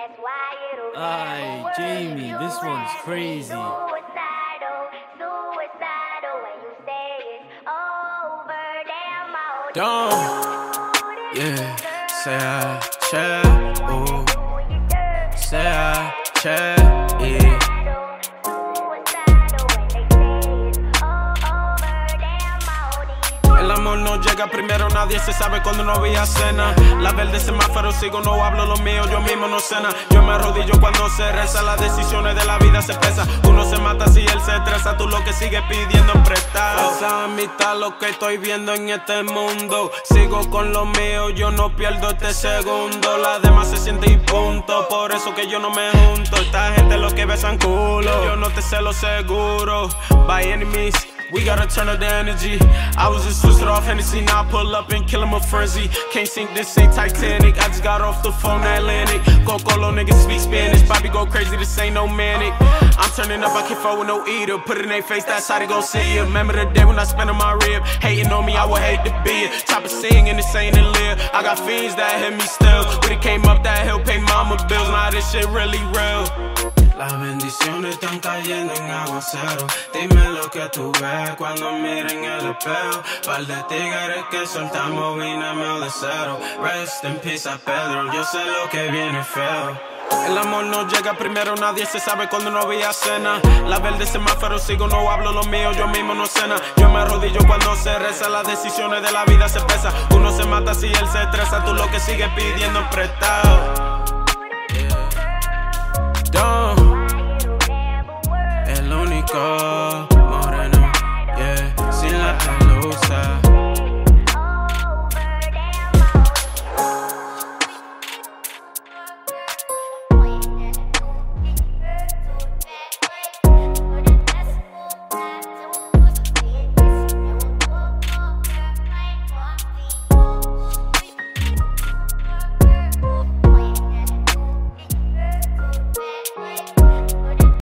Ay, Jamie, this one's crazy. Don't, yeah, say I check, ooh, say I check, yeah. El amor no llega primero, nadie se sabe cuando no había cena. La verde semáforo sigo, no hablo lo mío, yo mismo no cena. Yo me arrodillo cuando se reza, las decisiones de la vida se pesan. Uno se mata si él se estresa, tú lo que sigues pidiendo en prestado. Esa amistad lo que estoy viendo en este mundo. Sigo con lo mío, yo no pierdo este segundo. Las demás se sienten y punto, por eso que yo no me junto. Esta gente lo que besan culo, yo no te sé lo seguro. By any means, we gotta turn up the energy. I was just twisted off Hennessy, now I pull up and kill him a frenzy. Can't sink, this ain't Titanic. I just got off the phone, Atlantic. Coco niggas speak Spanish, Bobby go crazy, this ain't no manic. I'm turning up, I can't fuck with no eater. Put it in their face, that's how they gon' see it. Remember the day when I spent on my rib. Hating on me, I would hate to be it. Top of singing, this ain't a live. I got fiends that hit me still. When it came up that hill, pay mama bills. Now this shit really real. Las bendiciones están cayendo en aguacero. Dime lo que tú ves cuando miren el espejo. Par de tigres que soltamos vinamos de cero. Rest in peace a Pedro, yo sé lo que viene feo. El amor no llega primero, nadie se sabe cuando no había cena. La verde semáforo sigo, no hablo lo mío, yo mismo no cena. Yo me arrodillo cuando se reza, las decisiones de la vida se pesan. Uno se mata si él se estresa, tú lo que sigues pidiendo prestado.